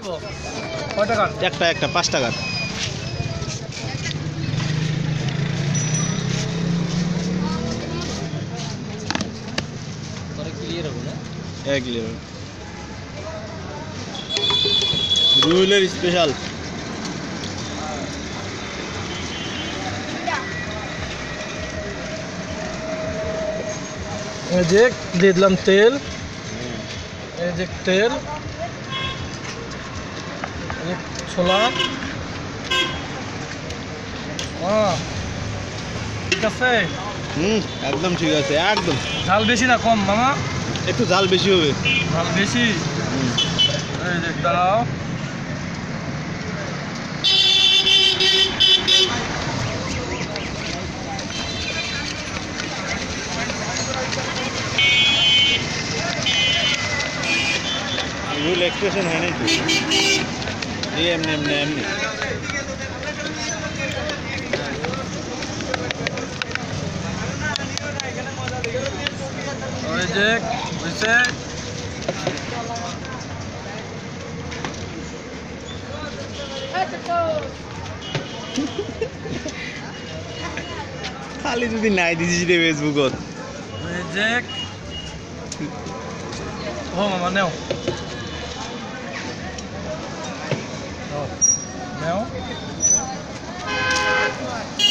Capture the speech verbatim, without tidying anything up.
কয় টাকা? একটা একটা পাঁচ টাকার। এক লিটার রুইলের স্পেশাল। এই যে দিয়ে দিলাম তেল, এই যে তেল, ছোলা। হ্যাঁ ঠিক আছে। হুম একদম ঠিক আছে, একদম। ঝাল বেশি না কম মামা? একটু ঝাল বেশি হবে। ঝাল বেশি। এই যে দাঁড়াও, রুল এক্সপ্রেশন হয় নাই তো, এই এমনি এমনি এমনি। ওই যে বুঝছে। খালি যদি নাই দিছিস রে ফেসবুকত। এই যে ও মামা নেও নেও।